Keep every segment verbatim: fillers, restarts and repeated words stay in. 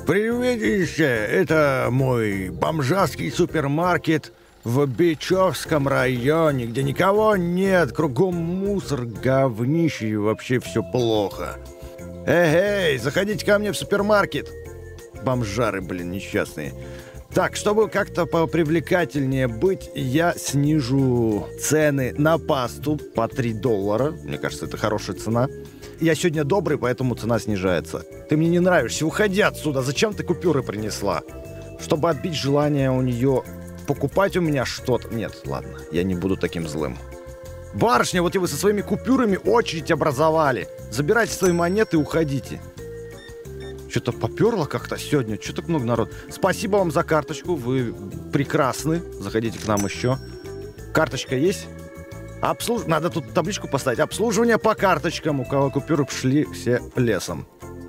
Привет, это мой бомжарский супермаркет в Бичевском районе, где никого нет, кругом мусор, говнище и вообще все плохо. Эй, эй, заходите ко мне в супермаркет. Бомжары, блин, несчастные. Так, чтобы как-то попривлекательнее быть, я снижу цены на пасту по три доллара. Мне кажется, это хорошая цена. Я сегодня добрый, поэтому цена снижается. Ты мне не нравишься, уходи отсюда. Зачем ты купюры принесла? Чтобы отбить желание у нее покупать у меня что-то. Нет, ладно, я не буду таким злым. Барышня, вот и вы со своими купюрами очередь образовали. Забирайте свои монеты и уходите. Что-то поперло как-то сегодня, что так много народу. Спасибо вам за карточку, вы прекрасны. Заходите к нам еще. Карточка есть? Обслуж... Надо тут табличку поставить. Обслуживание по карточкам. У кого купюры пошли все лесом.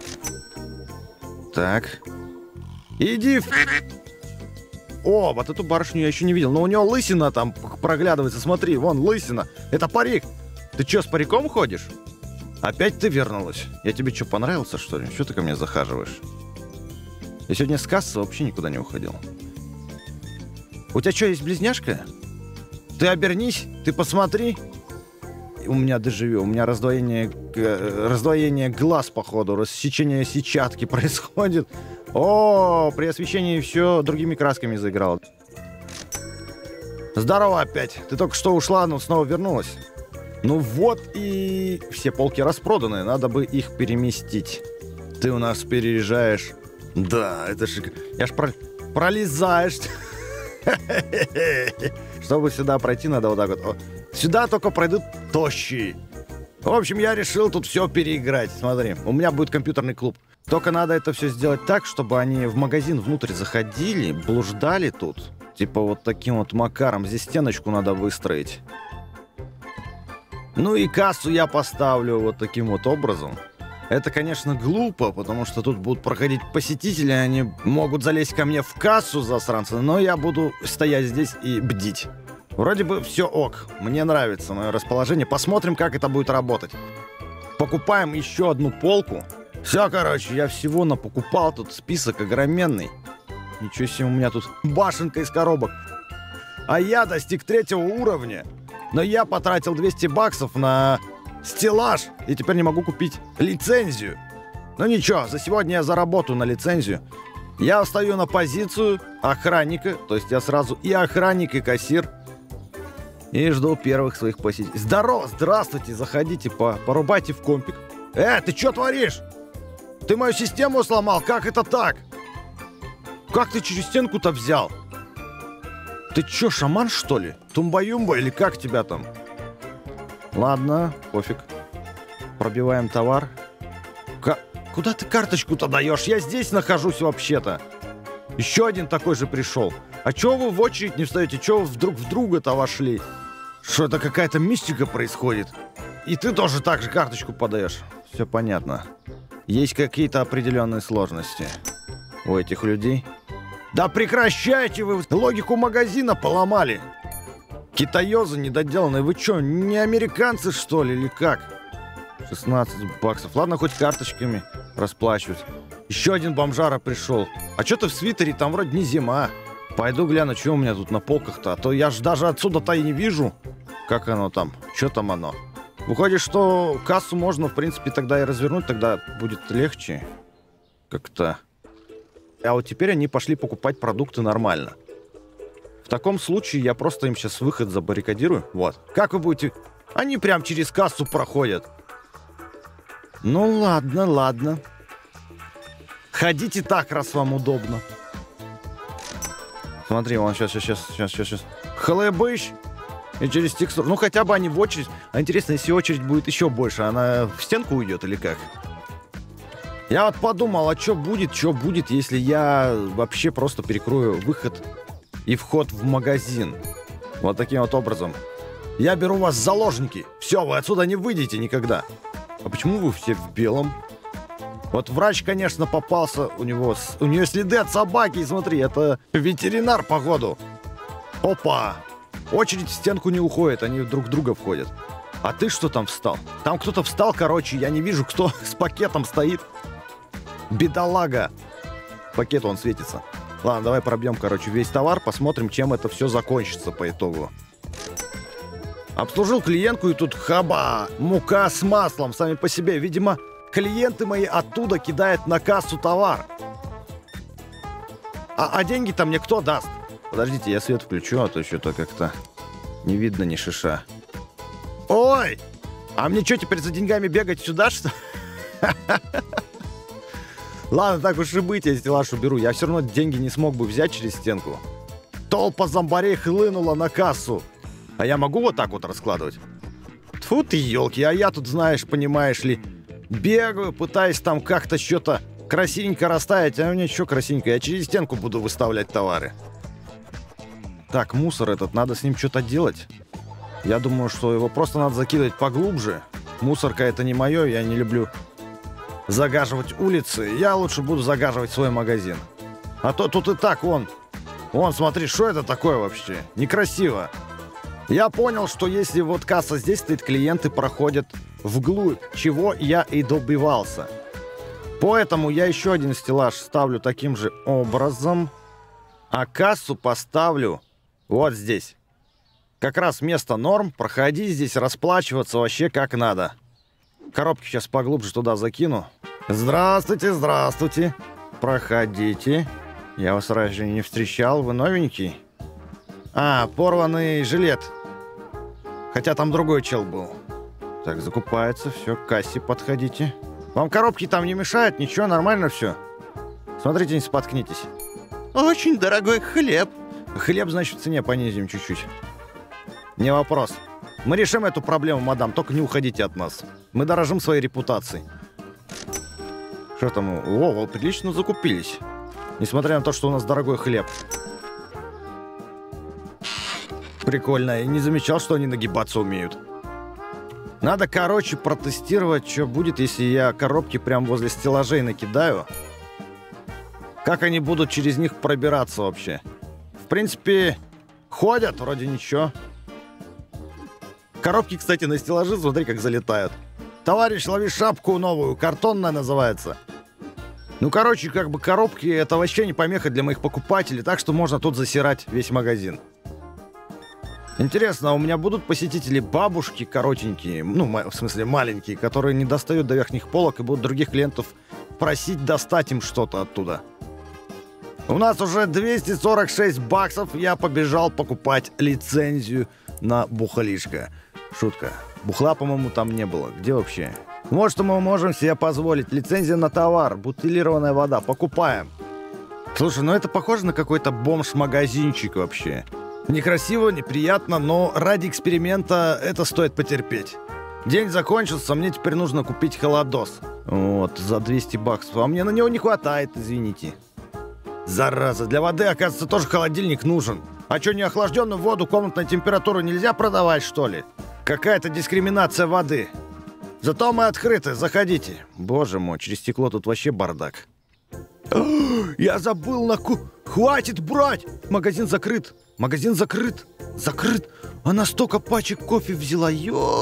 Так. Иди в... О, вот эту барышню я еще не видел. Но у нее лысина там проглядывается. Смотри, вон лысина. Это парик. Ты что, с париком ходишь? Опять ты вернулась? Я тебе что, понравился, что ли? Что ты ко мне захаживаешь? Я сегодня с кассы вообще никуда не уходил. У тебя что, есть близняшка? Ты обернись, ты посмотри. У меня дежавю, у меня раздвоение, раздвоение глаз, походу, рассечение сетчатки происходит. О, при освещении все другими красками заиграло. Здорово опять. Ты только что ушла, но снова вернулась. Ну вот и все полки распроданы, надо бы их переместить. Ты у нас переезжаешь. Да, это же... Я ж про... пролезаешь. Чтобы сюда пройти, надо вот так вот. Сюда только пройдут тощие. В общем, я решил тут все переиграть. Смотри, у меня будет компьютерный клуб. Только надо это все сделать так, чтобы они в магазин внутрь заходили, блуждали тут. Типа вот таким вот макаром. Здесь стеночку надо выстроить. Ну и кассу я поставлю вот таким вот образом. Это, конечно, глупо, потому что тут будут проходить посетители, они могут залезть ко мне в кассу, засранцы, но я буду стоять здесь и бдить. Вроде бы все ок, мне нравится мое расположение. Посмотрим, как это будет работать. Покупаем еще одну полку. Все, короче, я всего напокупал, тут список огроменный. Ничего себе, у меня тут башенка из коробок. А я достиг третьего уровня. Но я потратил двести баксов на стеллаж, и теперь не могу купить лицензию. Ну ничего, за сегодня я заработаю на лицензию. Я встаю на позицию охранника, то есть я сразу и охранник, и кассир. И жду первых своих посетителей. Здорово, здравствуйте, заходите, по порубайте в компик. Э, ты что творишь? Ты мою систему сломал, как это так? Как ты через стенку-то взял? Ты чё, шаман, что ли? Тумба-юмба или как тебя там? Ладно, пофиг. Пробиваем товар. К... Куда ты карточку-то даешь? Я здесь нахожусь вообще-то. Еще один такой же пришел. А чё вы в очередь не встаете? Чё вы вдруг в друга-то вошли? Что это какая-то мистика происходит? И ты тоже так же карточку подаешь. Все понятно. Есть какие-то определенные сложности у этих людей. Да прекращайте вы! Логику магазина поломали! Китаёзы недоделанные. Вы чё, не американцы, что ли, или как? шестнадцать баксов. Ладно, хоть карточками расплачивать. Еще один бомжара пришел. А чё ты в свитере? Там вроде не зима. Пойду гляну, что у меня тут на полках-то. А то я ж даже отсюда-то и не вижу. Как оно там? Что там оно? Выходит, что кассу можно, в принципе, тогда и развернуть. Тогда будет легче. Как-то... А вот теперь они пошли покупать продукты нормально. В таком случае я просто им сейчас выход забаррикадирую. Вот. Как вы будете... Они прям через кассу проходят. Ну ладно, ладно. Ходите так, раз вам удобно. Смотри, вон сейчас, сейчас, сейчас, сейчас, сейчас. Хлебыщ. И через текстуру. Ну хотя бы они в очередь. А интересно, если очередь будет еще больше, она в стенку уйдет или как? Я вот подумал, а что будет, что будет, если я вообще просто перекрою выход и вход в магазин. Вот таким вот образом. Я беру вас в заложники. Все, вы отсюда не выйдете никогда. А почему вы все в белом? Вот врач, конечно, попался. У него, у нее следы от собаки. Смотри, это ветеринар, походу. Опа. Очередь в стенку не уходит, они друг в друга входят. А ты что там встал? Там кто-то встал, короче, я не вижу, кто с пакетом стоит. Бедолага. пакету он светится. Ладно, давай пробьем, короче, весь товар, посмотрим, чем это все закончится по итогу. Обслужил клиентку, и тут хаба! Мука с маслом сами по себе. Видимо, клиенты мои оттуда кидают на кассу товар. А, а деньги-то мне кто даст? Подождите, я свет включу, а то что-то как-то не видно ни шиша. Ой! А мне что, теперь за деньгами бегать сюда, что? Ладно, так уж и быть, я стеллаж уберу. Я все равно деньги не смог бы взять через стенку. Толпа зомбарей хлынула на кассу. А я могу вот так вот раскладывать? Тьфу ты, елки, а я тут, знаешь, понимаешь ли, бегаю, пытаюсь там как-то что-то красивенько расставить. А у меня что красивенько? Я через стенку буду выставлять товары. Так, мусор этот, надо с ним что-то делать. Я думаю, что его просто надо закидывать поглубже. Мусорка это не мое, я не люблю загаживать улицы. Я лучше буду загаживать свой магазин. А то тут и так вон. Вон, смотри, что это такое вообще? Некрасиво. Я понял, что если вот касса здесь стоит, клиенты проходят вглубь, чего я и добивался. Поэтому я еще один стеллаж ставлю таким же образом, а кассу поставлю вот здесь. Как раз место норм, проходи здесь, расплачиваться вообще как надо. Коробки сейчас поглубже туда закину. Здравствуйте, здравствуйте. Проходите. Я вас раньше не встречал, вы новенький? А, порванный жилет. Хотя там другой чел был. Так, закупается, все, к кассе подходите. Вам коробки там не мешают? Ничего, нормально все? Смотрите, не споткнитесь. Очень дорогой хлеб. Хлеб, значит, в цене понизим чуть-чуть. Не вопрос. Мы решим эту проблему, мадам, только не уходите от нас. Мы дорожим своей репутацией. Что там? О, прилично закупились. Несмотря на то, что у нас дорогой хлеб. Прикольно. Я не замечал, что они нагибаться умеют. Надо, короче, протестировать, что будет, если я коробки прямо возле стеллажей накидаю. Как они будут через них пробираться вообще. В принципе, ходят, вроде ничего. Коробки, кстати, на стеллажи, смотри, как залетают. Товарищ, лови шапку новую, картонная называется. Ну, короче, как бы коробки, это вообще не помеха для моих покупателей, так что можно тут засирать весь магазин. Интересно, а у меня будут посетители бабушки коротенькие, ну, в смысле маленькие, которые не достают до верхних полок и будут других клиентов просить достать им что-то оттуда. У нас уже двести сорок шесть баксов, я побежал покупать лицензию на бухалишко. Шутка. Бухла, по-моему, там не было. Где вообще? Вот что мы можем себе позволить. Лицензия на товар, бутилированная вода. Покупаем. Слушай, ну это похоже на какой-то бомж-магазинчик вообще. Некрасиво, неприятно, но ради эксперимента это стоит потерпеть. День закончился, мне теперь нужно купить холодос. Вот, за двести баксов. А мне на него не хватает, извините. Зараза, для воды, оказывается, тоже холодильник нужен. А что, неохлажденную воду комнатной температуры нельзя продавать, что ли? Какая-то дискриминация воды. Зато мы открыты, заходите. Боже мой, через стекло тут вообще бардак. Я забыл на ку... Хватит брать! Магазин закрыт. Магазин закрыт. Закрыт. Она столько пачек кофе взяла.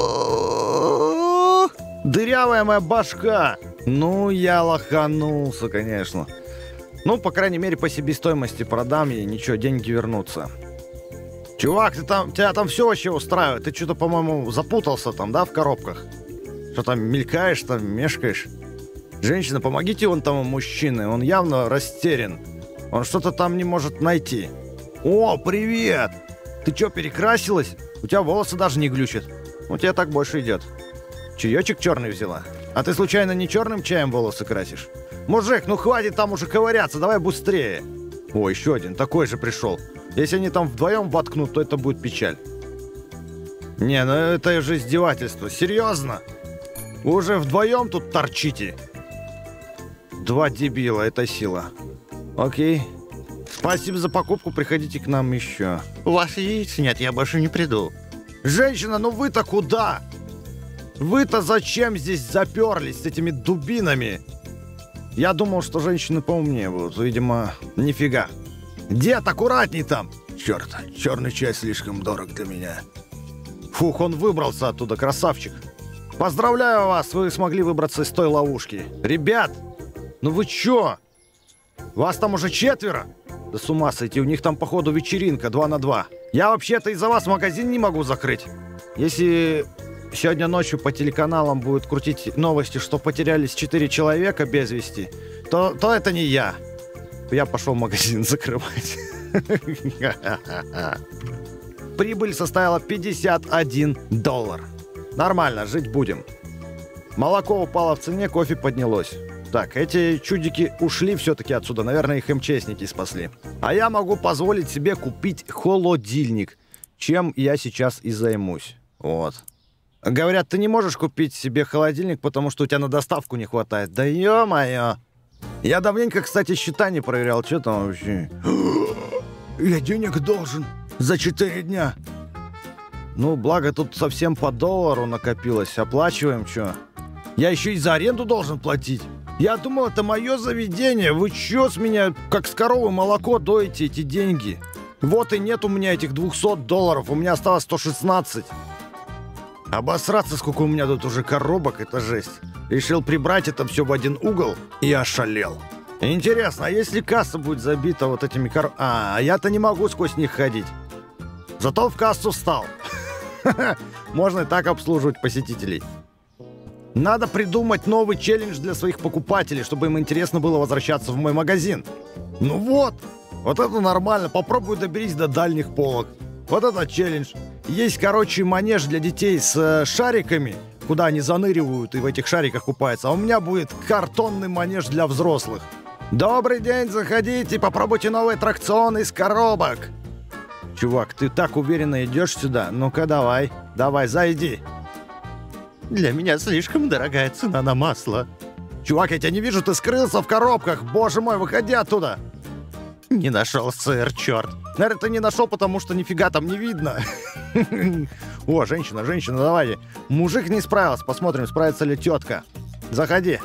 Ё... Дырявая моя башка. Ну, я лоханулся, конечно. Ну, по крайней мере, по себестоимости продам ей. Ничего, деньги вернутся. Чувак, ты там, тебя там все вообще устраивает. Ты что-то, по-моему, запутался там, да, в коробках? Что там мелькаешь, там мешкаешь? Женщина, помогите вон тому мужчине. Он явно растерян. Он что-то там не может найти. О, привет! Ты что, перекрасилась? У тебя волосы даже не глючат. У тебя так больше идет. Чаечек черный взяла? А ты случайно не черным чаем волосы красишь? Мужик, ну хватит там уже ковыряться, давай быстрее. О, еще один, такой же пришел. Если они там вдвоем воткнут, то это будет печаль. Не, ну это же издевательство. Серьезно? Вы уже вдвоем тут торчите? Два дебила, это сила. Окей. Спасибо за покупку, приходите к нам еще. У вас яиц нет, я больше не приду. Женщина, ну вы-то куда? Вы-то зачем здесь заперлись с этими дубинами? Я думал, что женщины поумнее будут. Видимо, нифига. Дед, аккуратней там. Черт, черный чай слишком дорог для меня. Фух, он выбрался оттуда, красавчик. Поздравляю вас, вы смогли выбраться из той ловушки. Ребят, ну вы чё? Вас там уже четверо? Да с ума сойти, у них там, походу, вечеринка два на два. Я вообще-то из-за вас магазин не могу закрыть. Если сегодня ночью по телеканалам будут крутить новости, что потерялись четыре человека без вести, то, то это не я. Я пошел магазин закрывать. Прибыль составила пятьдесят один доллар. Нормально, жить будем. Молоко упало в цене, кофе поднялось. Так, эти чудики ушли все-таки отсюда. Наверное, их МЧСники спасли. А я могу позволить себе купить холодильник, чем я сейчас и займусь. Вот. Говорят, ты не можешь купить себе холодильник, потому что у тебя на доставку не хватает. Да ё-моё. Я давненько, кстати, счета не проверял. Что там вообще? Я денег должен за четыре дня. Ну, благо тут совсем по доллару накопилось. Оплачиваем, что? Я еще и за аренду должен платить. Я думал, это мое заведение. Вы что с меня, как с коровы молоко, доите эти деньги? Вот и нет у меня этих двухсот долларов. У меня осталось сто шестнадцать. Обосраться, сколько у меня тут уже коробок, это жесть. Решил прибрать это все в один угол и ошалел. Интересно, а если касса будет забита вот этими коробками? А, я-то не могу сквозь них ходить. Зато в кассу встал. Можно и так обслуживать посетителей. Надо придумать новый челлендж для своих покупателей, чтобы им интересно было возвращаться в мой магазин. Ну вот, вот это нормально. Попробуй доберись до дальних полок. Вот это челлендж. Есть, короче, манеж для детей с э, шариками, куда они заныривают и в этих шариках купаются. А у меня будет картонный манеж для взрослых. Добрый день, заходите, попробуйте новый аттракцион из коробок. Чувак, ты так уверенно идешь сюда? Ну-ка, давай, давай, зайди. Для меня слишком дорогая цена на масло. Чувак, я тебя не вижу, ты скрылся в коробках. Боже мой, выходи оттуда. Не нашел сыр, черт. Наверное, ты не нашел, потому что нифига там не видно. О, женщина, женщина, давай. Мужик не справился, посмотрим, справится ли тетка. Заходи.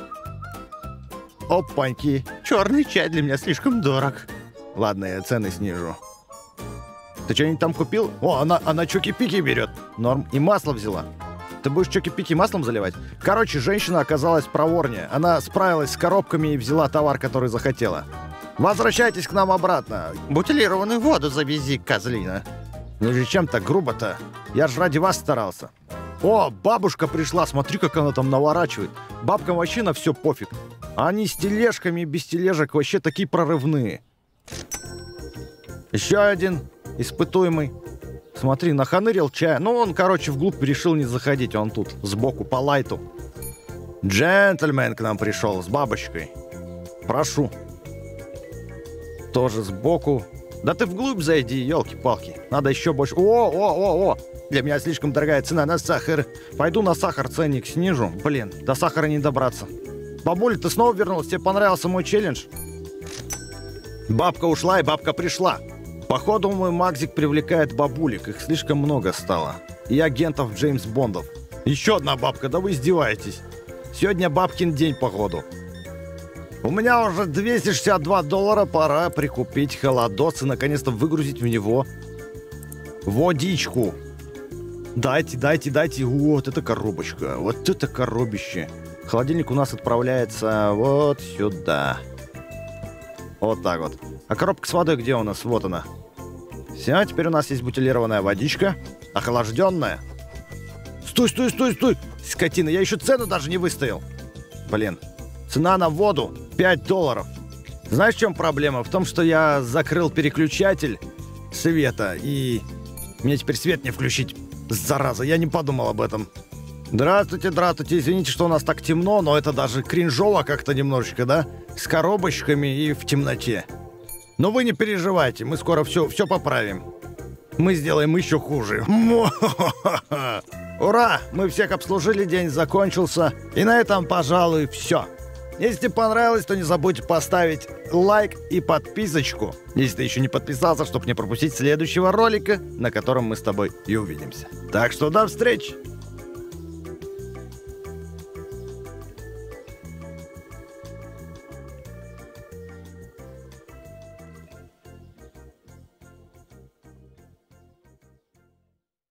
Опаньки. Черный чай для меня слишком дорог. Ладно, я цены снижу. Ты что-нибудь там купил? О, она, она чоки-пики берет. Норм. И масло взяла. Ты будешь чоки-пики маслом заливать? Короче, женщина оказалась проворнее. Она справилась с коробками и взяла товар, который захотела. Возвращайтесь к нам обратно. Бутилированную воду завези, козлина. Ну зачем так грубо-то? Я же ради вас старался. О, бабушка пришла, смотри, как она там наворачивает. Бабкам вообще на все пофиг. Они с тележками и без тележек вообще такие прорывные. Еще один испытуемый. Смотри, наханырил чая. Ну, он, короче, вглубь решил не заходить. Он тут, сбоку, по лайту. Джентльмен к нам пришел с бабочкой. Прошу. Тоже сбоку. Да ты вглубь зайди, елки-палки. Надо еще больше. О, о, о, о. Для меня слишком дорогая цена на сахар. Пойду на сахар ценник снижу. Блин, до сахара не добраться. Бабуля, ты снова вернулась? Тебе понравился мой челлендж? Бабка ушла, и бабка пришла. Походу, мой Макзик привлекает бабулек. Их слишком много стало. И агентов Джеймс Бондов. Еще одна бабка, да вы издеваетесь. Сегодня бабкин день, походу. У меня уже двести шестьдесят два доллара. Пора прикупить холодос и наконец-то выгрузить в него водичку. Дайте, дайте, дайте. Вот это коробочка. Вот это коробище. Холодильник у нас отправляется вот сюда. Вот так вот. А коробка с водой где у нас? Вот она. Все, теперь у нас есть бутилированная водичка. Охлажденная. Стой, стой, стой, стой. Скотина, я еще цену даже не выставил. Блин. Цена на воду пять долларов. Знаешь, в чем проблема? В том, что я закрыл переключатель света. И мне теперь свет не включить. Зараза, я не подумал об этом. Здравствуйте, здравствуйте. Извините, что у нас так темно, но это даже кринжово как-то немножечко, да? С коробочками и в темноте. Но вы не переживайте, мы скоро все, все поправим. Мы сделаем еще хуже. Ура! Мы всех обслужили, день закончился. И на этом, пожалуй, все. Если понравилось, то не забудьте поставить лайк и подписочку, если ты еще не подписался, чтобы не пропустить следующего ролика, на котором мы с тобой и увидимся. Так что до встречи!